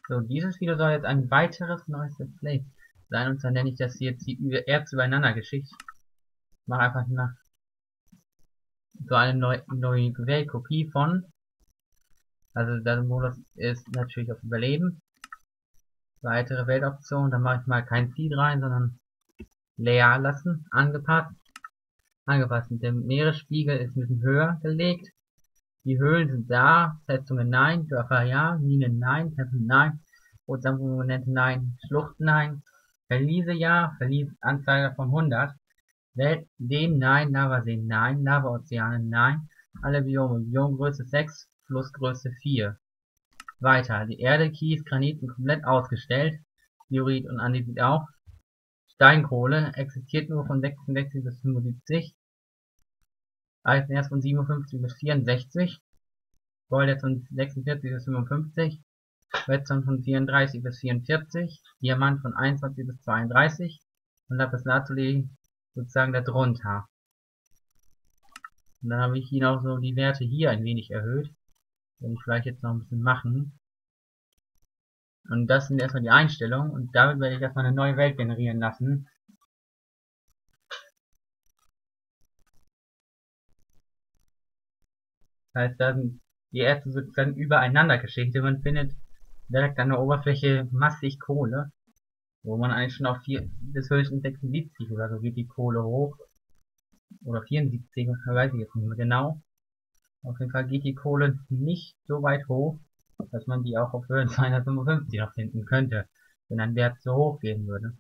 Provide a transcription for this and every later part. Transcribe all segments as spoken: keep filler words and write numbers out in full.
So, dieses Video soll jetzt ein weiteres neues Let's Play sein, und zwar nenne ich das jetzt die Erz übereinander Geschichte. Ich mache einfach nach so eine neue, neue Weltkopie von, also der Modus ist natürlich auf Überleben, weitere Weltoption, da mache ich mal kein Seed rein, sondern leer lassen, angepasst, angepasst, der Meeresspiegel ist ein bisschen höher gelegt, die Höhlen sind da, Festungen nein, Dörfer ja, Minen nein, Tempel nein, Ozeanmonumente nein, Schluchten nein, Verliese ja, Verliesanzeige von hundert, Weltleben nein, Lavasee nein, Lavaozeane nein, alle Biome, Biomgröße sechs, Flussgröße vier. Weiter, die Erde, Kies, Granit sind komplett ausgestellt, Diorit und Andesit auch. Steinkohle existiert nur von sechsundsechzig bis fünfundsiebzig, Eisenerz von siebenundfünfzig bis vierundsechzig, Golderz von sechsundvierzig bis fünfundfünfzig, Redstone von vierunddreißig bis vierundvierzig, Diamant von einundzwanzig bis zweiunddreißig und Lapislazuli sozusagen darunter. Und dann habe ich hier noch so die Werte hier ein wenig erhöht. Werde ich vielleicht jetzt noch ein bisschen machen. Und das sind erstmal die Einstellungen, und damit werde ich erstmal eine neue Welt generieren lassen. Das heißt, da sind die Erze sozusagen übereinander geschichtet. Man findet direkt an der Oberfläche massig Kohle, wo man eigentlich schon auf vier bis höchstens sechsundsiebzig oder so geht die Kohle hoch. Oder vierundsiebzig, weiß ich jetzt nicht mehr genau. Auf jeden Fall geht die Kohle nicht so weit hoch, dass man die auch auf Höhe zweihundertfünfundfünfzig noch finden könnte, wenn ein Wert so hoch gehen würde.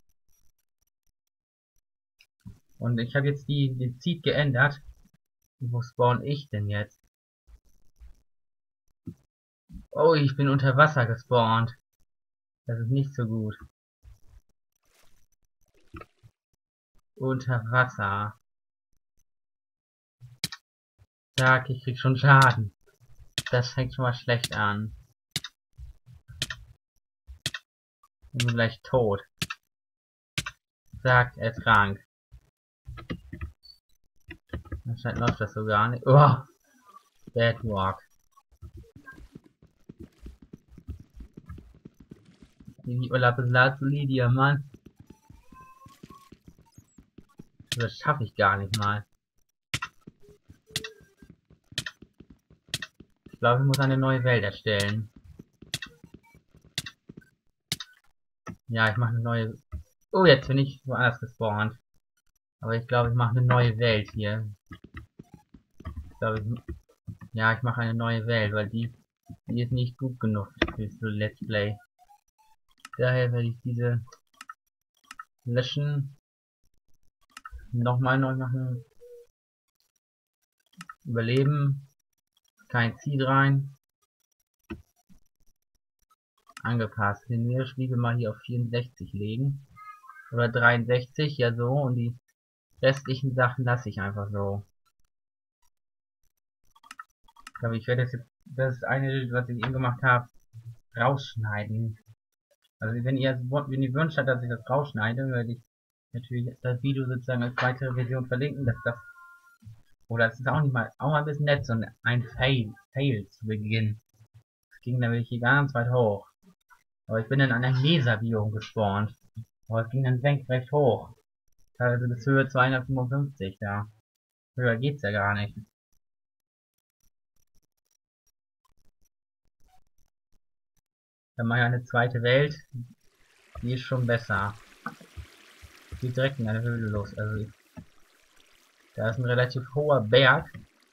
Und ich habe jetzt die, den Seed geändert. Wo spawn ich denn jetzt? Oh, ich bin unter Wasser gespawnt. Das ist nicht so gut. Unter Wasser. Sag, ich krieg schon Schaden. Das fängt schon mal schlecht an. Ich bin gleich tot. Sagt, er ist krank. Anscheinend läuft das so gar nicht. Oh! Bad Walk. Die Lapislazuli, Diamant. Das schaffe ich gar nicht mal. Ich glaube, ich muss eine neue Welt erstellen. Ja, ich mache eine neue... Oh, jetzt bin ich woanders gespawnt. Aber ich glaube, ich mache eine neue Welt hier. Ich glaube, ich... Ja, ich mache eine neue Welt, weil die, die ist nicht gut genug für so Let's Play. Daher werde ich diese löschen. Nochmal neu machen. Überleben. Kein Seed rein. Angepasst. Den Meeresspiegel mal hier auf vierundsechzig legen. Oder dreiundsechzig, ja so. Und die restlichen Sachen lasse ich einfach so. Ich glaube, ich werde jetzt das eine, was ich eben gemacht habe, rausschneiden. Also wenn ihr, wenn ihr wünscht, dass ich das rausschneide, werde ich natürlich das Video sozusagen als weitere Version verlinken, dass das, oder es ist auch nicht mal, auch mal ein bisschen nett, so ein Fail, Fail zu Beginn. Es ging nämlich hier ganz weit hoch. Aber ich bin in einer Laserbiom gespawnt. Aber es ging dann senkrecht hoch. Teilweise bis Höhe zweihundertfünfundfünfzig, da. Höher geht's ja gar nicht. Dann mache ich eine zweite Welt. Die ist schon besser. Geht direkt in eine Höhle los. Also ich, da ist ein relativ hoher Berg.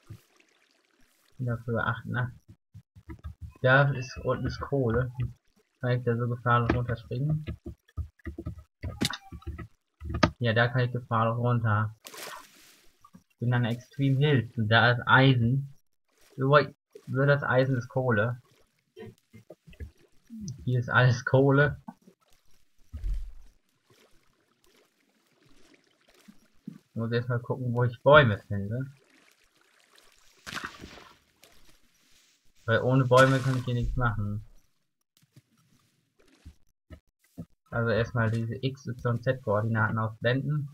Dafür achten. Da ist unten ist Kohle. Kann ich da so gefahrlos runterspringen? Ja, da kann ich gefahrlos runter. Ich bin an Extreme Hills und da ist Eisen. Über, über das Eisen ist Kohle. Hier ist alles Kohle. Ich muss erst mal gucken, wo ich Bäume finde. Weil ohne Bäume kann ich hier nichts machen. Also erstmal diese X, Y, Z Koordinaten ausblenden.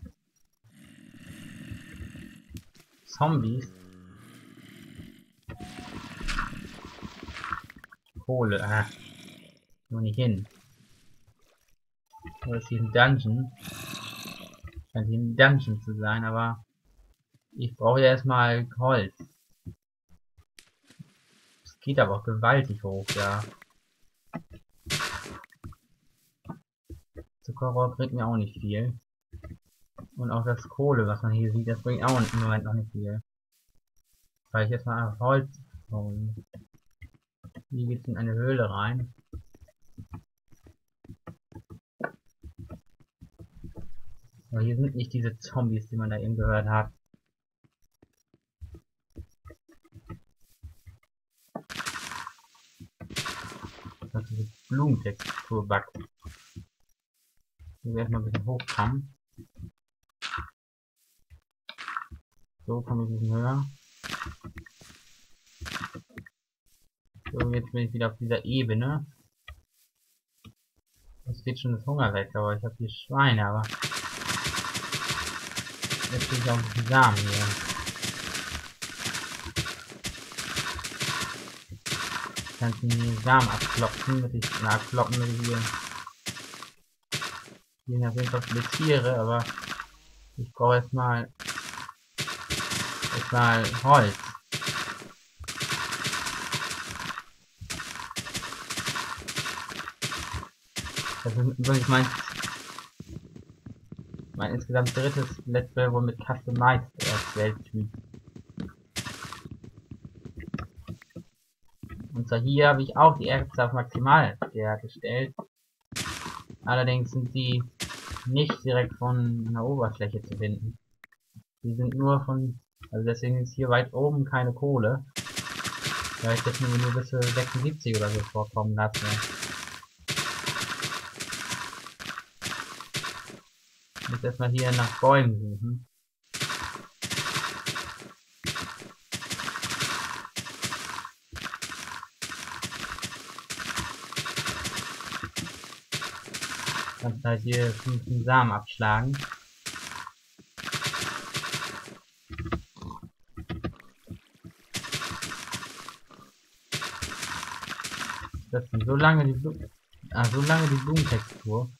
Zombies. Kohle. Ah. Nur nicht hin. Oder ist hier ein Dungeon? Scheint hier ein Dungeon zu sein, aber ich brauche ja erstmal Holz. Es geht aber auch gewaltig hoch, ja. Zuckerrohr bringt mir auch nicht viel. Und auch das Kohle, was man hier sieht, das bringt auch im Moment noch nicht viel. Weil ich jetzt mal einfach Holz holen. Hier geht's in eine Höhle rein. Aber hier sind nicht diese Zombies, die man da eben gehört hat. Das ist diese Blumentextur backt. Hier werde ich mal ein bisschen hochkommen. So komme ich ein bisschen höher. So, jetzt bin ich wieder auf dieser Ebene. Es geht schon das Hunger weg, aber ich habe hier Schweine, aber jetzt kriege ich auch ein bisschen Samen hier. Ich kann die Samen abklopfen, damit ich, na, abkloppen, damit ich hier, hier sind auf jeden Fall viele Tiere, aber ich brauche erstmal, erstmal Holz. Das ist übrigens mein, mein insgesamt drittes Let's Play wohl mit Customized Welttyp. Und zwar hier habe ich auch die Erze auf maximal gestellt. Allerdings sind die nicht direkt von einer Oberfläche zu finden. Die sind nur von, also deswegen ist hier weit oben keine Kohle. Weil ich das nur, nur bis zu sechsundsiebzig oder so vorkommen lasse. Ich muss erstmal hier nach Bäumen suchen. Kannst halt hier fünfzehn Samen abschlagen. Das sind so lange die Blumen, ah, so lange die Blumentextur.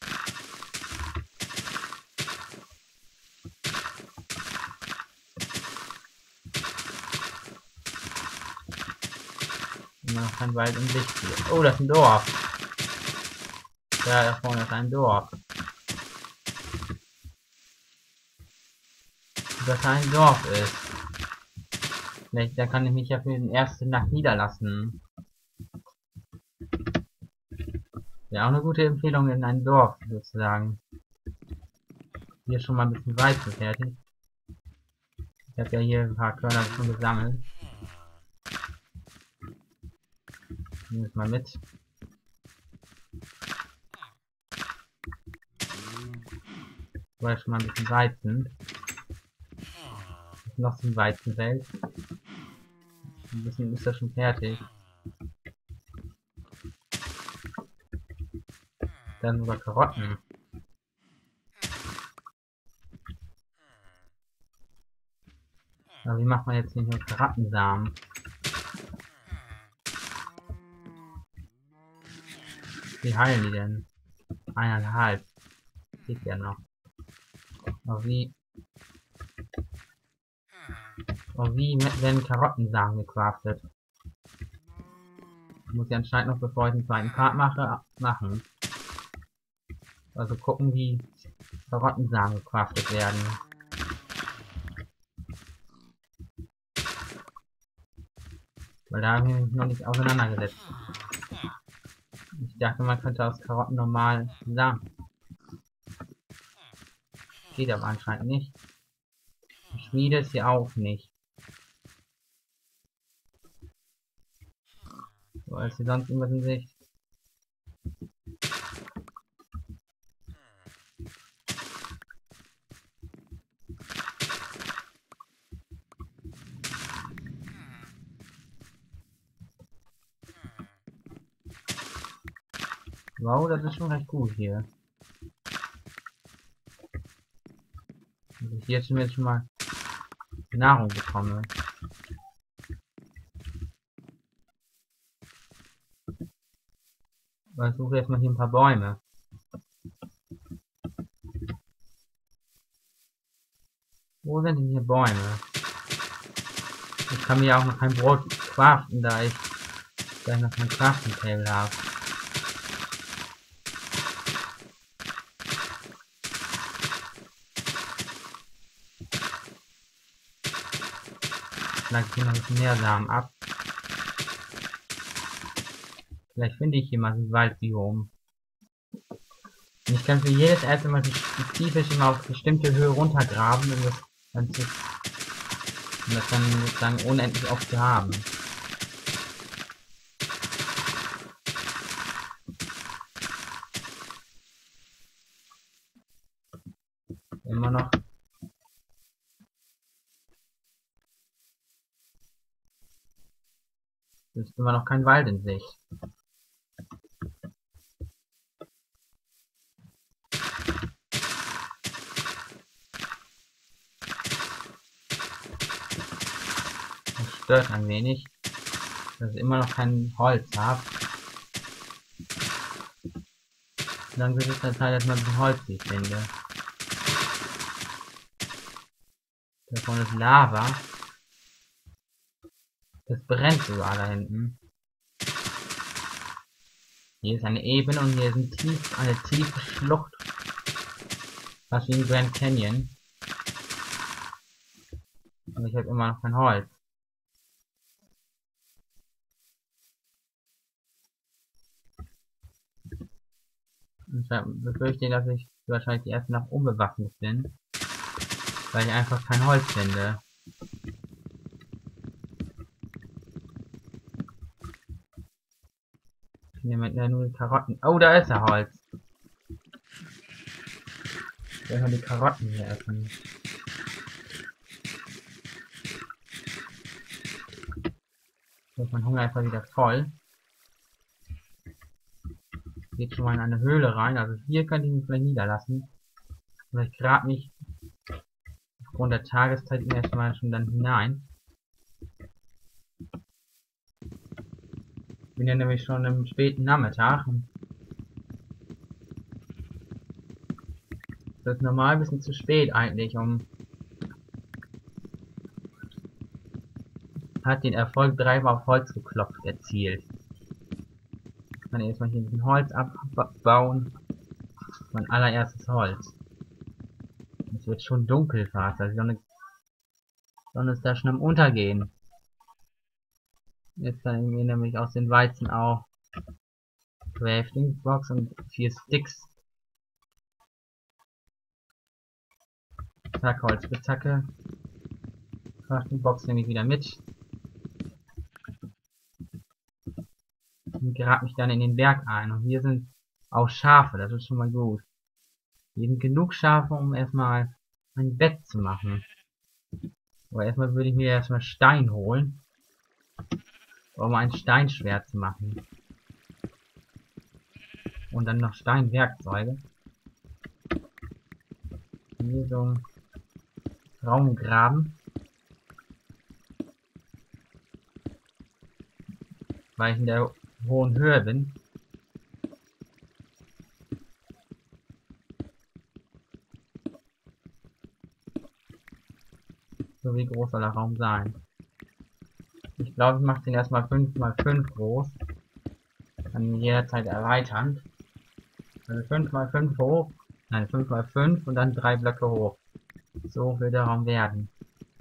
Immer noch kein Wald im Licht hier. Oh, das ist ein Dorf. Ja, da vorne ist ein Dorf. Dass ein Dorf ist. Vielleicht, da kann ich mich ja für den ersten Nacht niederlassen. Ja, auch eine gute Empfehlung in ein Dorf, sozusagen. Hier schon mal ein bisschen Weizen fertig. Ich habe ja hier ein paar Körner schon gesammelt. Nehmen wir es mal mit. So, schon mal ein bisschen Weizen. Noch so ein Weizenfeld. Ein bisschen ist das schon fertig. Dann sogar Karotten. Aber wie macht man jetzt nicht nur Karottensamen? Wie heilen die denn? Eineinhalb. Geht ja noch. Aber wie... Aber wie werden Karottensamen gecraftet? Ich muss ja anscheinend noch, bevor ich den zweiten Part mache, machen. Also gucken, wie Karottensamen gecraftet werden. Weil da habe ich mich noch nicht auseinandergesetzt. Ich dachte, man könnte aus Karotten normal Samen. Geht aber anscheinend nicht. Die Schmiede ist hier auch nicht. So, als sie sonst irgendwas in Sicht. Wow, das ist schon recht gut hier. Dass ich jetzt schon jetzt schon mal Nahrung bekomme. Ich suche erstmal hier ein paar Bäume. Wo sind denn hier Bäume? Ich kann mir auch noch kein Brot craften, da ich gleich noch kein Crafting Table habe. Vielleicht ich hier noch ein bisschen mehr Samen ab. Vielleicht finde ich hier mal ein Waldbiom. Und ich kann für jedes erste Mal spezifisch immer auf bestimmte Höhe runtergraben, um das dann, zu, um das dann sozusagen unendlich oft zu haben. Immer noch. Es ist immer noch kein Wald in Sicht. Das stört ein wenig, dass ich immer noch kein Holz habe. Dann wird es dann Zeit, dass man ein bisschen Holz hier finde. Davon ist Lava. Das brennt sogar da hinten. Hier ist eine Ebene und hier ist ein tief, eine tiefe Schlucht. Fast wie ein Grand Canyon. Und ich habe immer noch kein Holz. Ich befürchte, dass ich wahrscheinlich die erste Nacht unbewaffnet bin. Weil ich einfach kein Holz finde. Ich nehme ja nur die Karotten. Oh, da ist der Holz. Ich will mal die Karotten hier essen. So ist mein Hunger einfach wieder voll. Geht schon mal in eine Höhle rein. Also hier könnte ich mich vielleicht niederlassen. Aber ich grab mich aufgrund der Tageszeit erstmal schon dann hinein. Ich bin ja nämlich schon im späten Nachmittag. Das ist normal ein bisschen zu spät eigentlich, um hat den Erfolg dreimal auf Holz geklopft erzielt. Ich kann erstmal hier ein bisschen Holz abbauen. Mein allererstes Holz. Es wird schon dunkel fast. Also die Sonne, Sonne ist da schon am Untergehen. Jetzt kann ich mir nämlich aus den Weizen auch Crafting Box und vier Sticks. Zack, Holzspitzhacke. Crafting Box nehme ich wieder mit. Und grab mich dann in den Berg ein. Und hier sind auch Schafe, das ist schon mal gut. Hier sind genug Schafe, um erstmal ein Bett zu machen. Aber erstmal würde ich mir erstmal Stein holen, um ein Steinschwert zu machen. Und dann noch Steinwerkzeuge. Hier so einen Raum graben. Weil ich in der hohen Höhe bin. So wie groß soll der Raum sein? Ich glaube, ich mache den erstmal fünf mal fünf groß. Kann ihn jederzeit erweitern. Also fünf mal fünf hoch. Nein, fünf mal fünf und dann drei Blöcke hoch. So wird der Raum werden.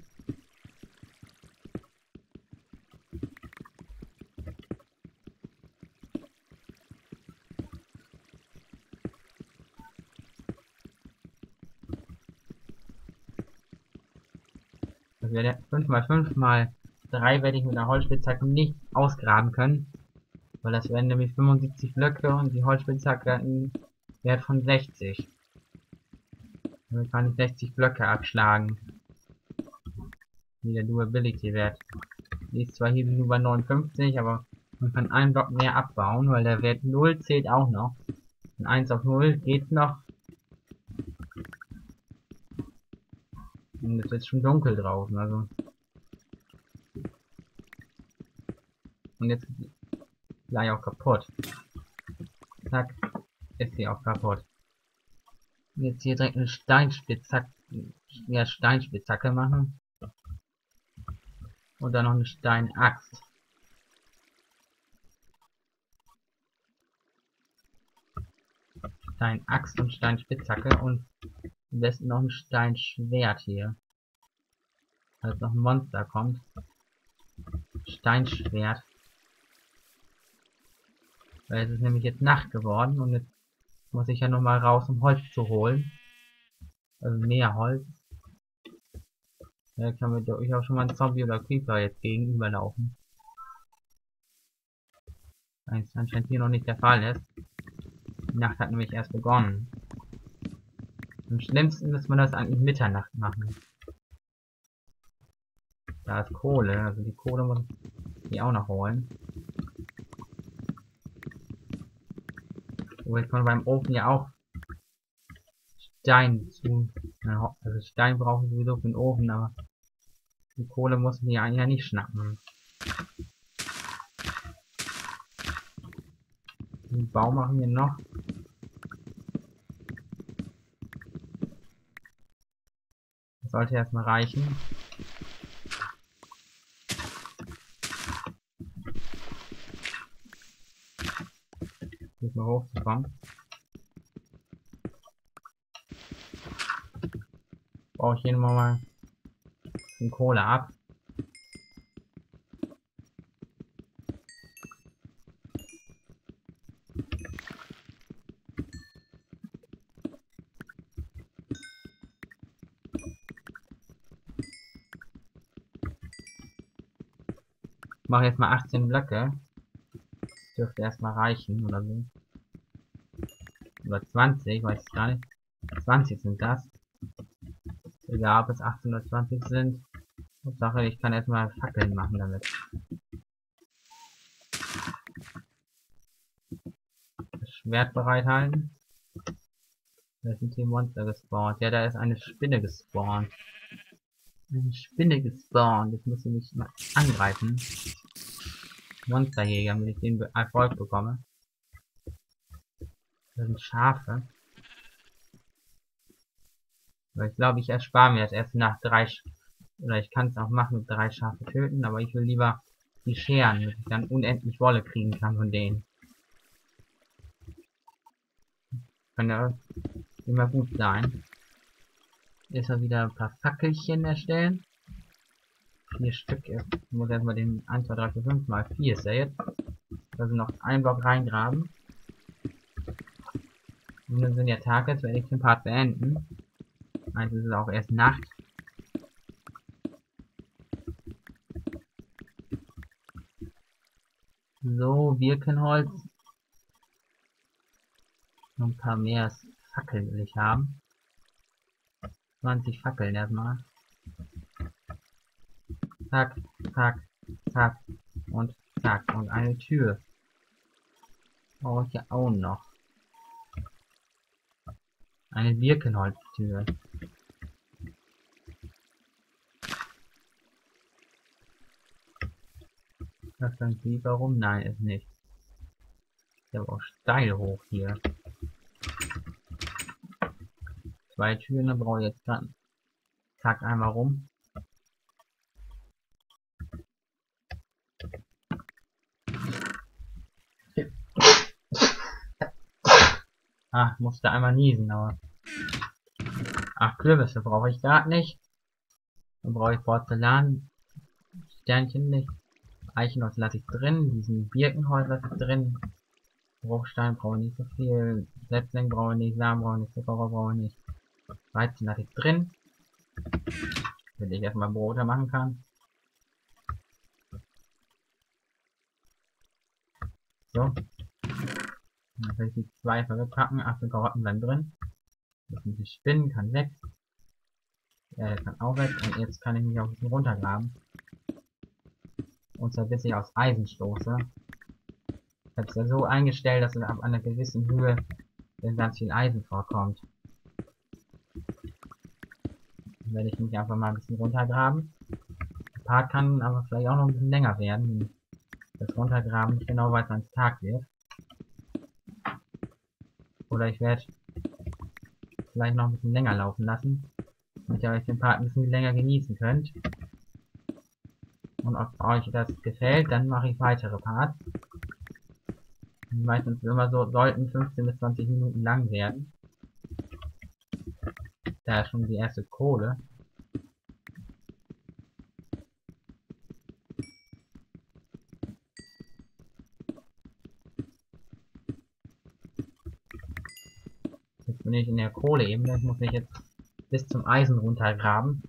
Das werde fünf mal fünf mal drei werde ich mit einer Holzspitzhacke nicht ausgraben können. Weil das wären nämlich fünfundsiebzig Blöcke und die Holzspitzhacke hat einen Wert von sechzig. Damit kann ich sechzig Blöcke abschlagen. Wie der Durability-Wert. Die ist zwar hier nur bei neunundfünfzig, aber man kann einen Block mehr abbauen, weil der Wert null zählt auch noch. Und eins auf null geht noch. Und es ist schon dunkel draußen, also. Und jetzt gleich auch kaputt. Zack. Ist sie auch kaputt. Jetzt hier direkt eine Steinspitzhacke, ja, Steinspitzhacke machen. Und dann noch eine Steinaxt. Steinaxt und Steinspitzhacke und am besten noch ein Steinschwert hier. Falls noch ein Monster kommt. Steinschwert. Weil es ist nämlich jetzt Nacht geworden und jetzt muss ich ja noch mal raus, um Holz zu holen. Also mehr Holz. Da kann mir durchaus schon mal ein Zombie oder Creeper jetzt gegenüberlaufen. Weil es anscheinend hier noch nicht der Fall ist. Die Nacht hat nämlich erst begonnen. Am schlimmsten müsste man das eigentlich Mitternacht machen. Da ist Kohle, also die Kohle muss ich auch noch holen. Aber ich kann beim Ofen ja auch Stein zu. Also Stein brauche ich sowieso für den Ofen, aber die Kohle muss ich mir eigentlich ja nicht schnappen. Den Baum machen wir noch. Das sollte erstmal reichen. Hier mal hochzukommen. Brauche ich hier nochmal mal ein bisschen Kohle ab. Ich mache jetzt mal achtzehn Blöcke. Das dürfte erstmal reichen oder so. Oder zwanzig, weiß ich gar nicht. zwanzig sind das. Egal, ob es achtzehn oder zwanzig sind. Hauptsache, ich kann erstmal Fackeln machen damit. Das Schwert bereithalten. Da sind hier Monster gespawnt. Ja, da ist eine Spinne gespawnt. Eine Spinne gespawnt. Jetzt muss ich mich mal angreifen. Monsterjäger, damit ich den Erfolg bekomme. Das sind Schafe. Aber ich glaube, ich erspare mir das erst nach drei Sch oder ich kann es auch machen mit drei Schafe töten, aber ich will lieber die scheren, damit ich dann unendlich Wolle kriegen kann von denen. Kann ja immer gut sein. Jetzt mal wieder ein paar Fackelchen erstellen. Vier Stück ist. Ich muss erstmal den eins, zwei, drei, vier, fünf mal vier ist ja jetzt. Also noch einen Block reingraben. Und dann sind ja Tag, jetzt werde ich den Part beenden. Also ist es auch erst Nacht. So, Birkenholz. Noch ein paar mehr Fackeln will ich haben. zwanzig Fackeln erstmal. Zack, zack, zack und zack. Und eine Tür. Brauche ich ja auch noch. Eine Birkenholztür. Das ist ein Creeper rum? Nein, ist nicht. Ist aber auch steil hoch hier. Zwei Türen, dann brauche ich jetzt dann. Zack, einmal rum. Ach, musste einmal niesen, aber. Ach, Kürbisse brauche ich gerade nicht. Dann brauche ich Porzellan. Sternchen nicht. Eichenholz lasse ich drin. Diesen Birkenholz lasse ich drin. Bruchstein brauche ich nicht so viel. Setzling brauche ich nicht. Samen brauche ich nicht. Zuckerrohr brauche ich nicht. Weizen lasse ich drin. Damit ich erstmal Brote machen kann. So. Dann kann ich die zwei verpacken. achtzehn Karotten bleiben drin. Das sind die Spinnen, kann weg. Ja, der kann auch weg. Und jetzt kann ich mich auch ein bisschen runtergraben. Und zwar bis ich aufs Eisen stoße. Ich habe es ja so eingestellt, dass es ab einer gewissen Höhe dann ganz viel Eisen vorkommt. Dann werde ich mich einfach mal ein bisschen runtergraben. Der Part kann aber vielleicht auch noch ein bisschen länger werden, wenn das Runtergraben nicht genau weiß, wann es Tag wird. Oder ich werde vielleicht noch ein bisschen länger laufen lassen, damit ihr euch den Part ein bisschen länger genießen könnt. Und ob euch das gefällt, dann mache ich weitere Parts. Meistens immer so, sollten fünfzehn bis zwanzig Minuten lang werden. Da ist schon die erste Kohle. Jetzt bin ich in der Kohleebene. Ich muss mich jetzt bis zum Eisen runtergraben.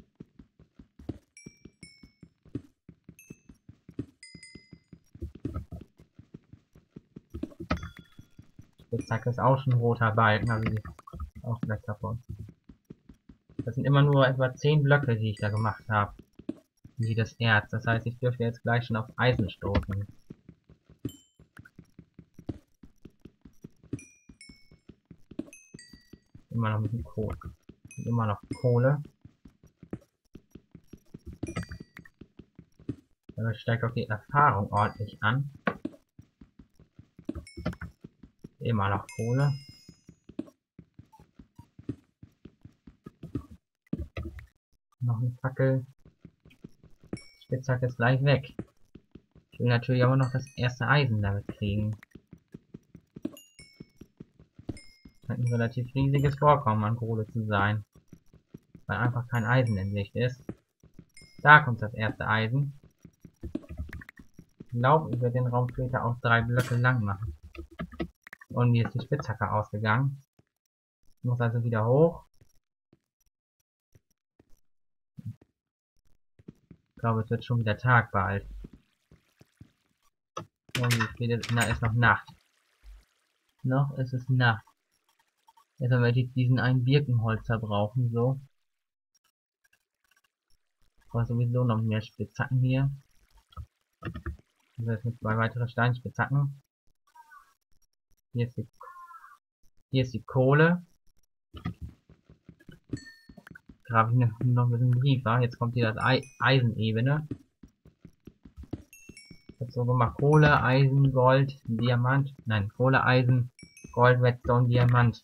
Spitzhacke ist auch schon ein roter Balken, also die ist auch gleich davon. Das sind immer nur etwa zehn Blöcke, die ich da gemacht habe. Wie das Erz. Das heißt, ich dürfte jetzt gleich schon auf Eisen stoßen. Immer noch ein bisschen Kohle. Immer noch Kohle. Damit steigt auch die Erfahrung ordentlich an. Immer noch Kohle. Noch eine Fackel. Spitzhacke ist gleich weg. Ich will natürlich aber noch das erste Eisen damit kriegen. Scheint ein relativ riesiges Vorkommen an Kohle zu sein. Weil einfach kein Eisen in Sicht ist. Da kommt das erste Eisen. Ich glaube, ich werde den Raum später auch drei Blöcke lang machen. Und mir ist die Spitzhacke ausgegangen. Ich muss also wieder hoch. Ich glaube, es wird schon wieder Tag bald. Und wie spät ist, na, ist noch Nacht. Noch ist es Nacht. Jetzt werde ich diesen einen Birkenholzer brauchen, so. Ich brauche sowieso noch mehr Spitzhacken hier. Also jetzt mit zwei weiteren Steinspitzhacken. Hier ist die, hier ist die Kohle. Grabe ich noch, noch ein bisschen tiefer. Jetzt kommt hier das Ei Eisenebene. Ich habe so gemacht: Kohle, Eisen, Gold, Diamant. Nein, Kohle, Eisen, Gold, Redstone, Diamant.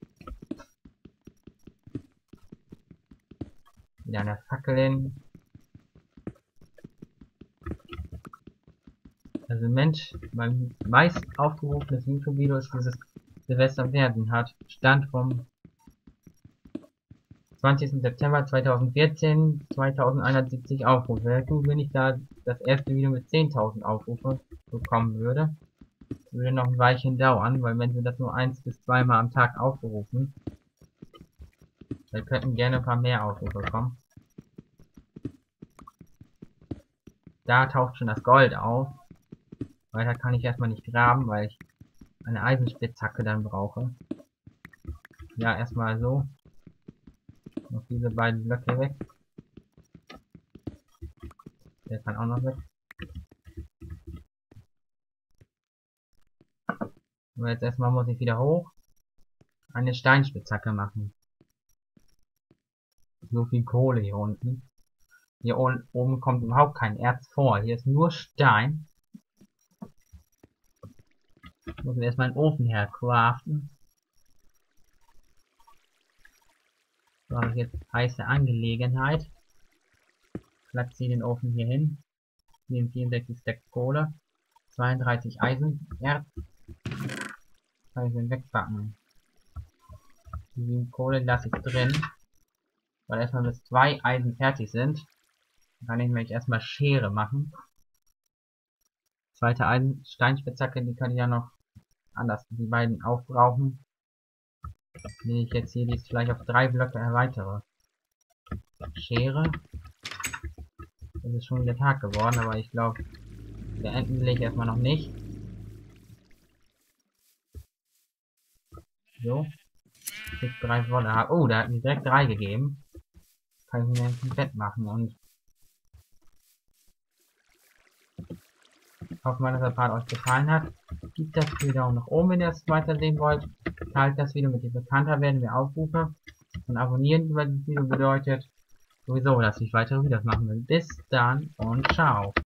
Wieder eine Fackel hin. Also Mensch, mein meist aufgerufenes YouTube-Video ist dieses Silvester werden hat. Stand vom zwanzigsten September zweitausendvierzehn, zweitausendeinhundertsiebzig Aufrufe. Wäre gut, wenn ich da das erste Video mit zehntausend Aufrufe bekommen würde. Das würde noch ein Weilchen dauern, weil wenn sie das nur eins bis zweimal am Tag aufrufen, dann könnten gerne ein paar mehr Aufrufe kommen. Da taucht schon das Gold auf. Weiter kann ich erstmal nicht graben, weil ich eine Eisenspitzhacke dann brauche. Ja, erstmal so. Noch diese beiden Blöcke weg. Der kann auch noch weg. Aber jetzt erstmal muss ich wieder hoch. Eine Steinspitzhacke machen. So viel Kohle hier unten. Hier oben kommt überhaupt kein Erz vor. Hier ist nur Stein. Ich muss mir erstmal einen Ofen hercraften. So habe ich jetzt heiße Angelegenheit. Platziere den Ofen hier hin. vierundsechzig Stacks Kohle. zweiunddreißig Eisenerz. Kann ich den wegpacken. Die Kohle lasse ich drin. Weil erstmal bis zwei Eisen fertig sind. Dann kann ich nämlich erstmal Schere machen. Zweite Eisen Steinspitzhacke, die kann ich ja noch anders die beiden aufbrauchen. Wenn ich jetzt hier dies vielleicht auf drei Blöcke erweitere. Schere. Es ist schon wieder Tag geworden, aber ich glaube, beenden will ich erstmal noch nicht. So. Ich drei Wolle habe. Oh, da hat mir direkt drei gegeben. Kann ich mir ein Bett machen und ich hoffe mal, dass der Part euch gefallen hat. Gebt das Video Daumen nach oben, wenn ihr es weitersehen wollt. Teilt das Video mit dem bekannter werden wir Aufrufe. Und abonnieren über das Video bedeutet sowieso, dass ich weitere Videos machen will. Bis dann und ciao.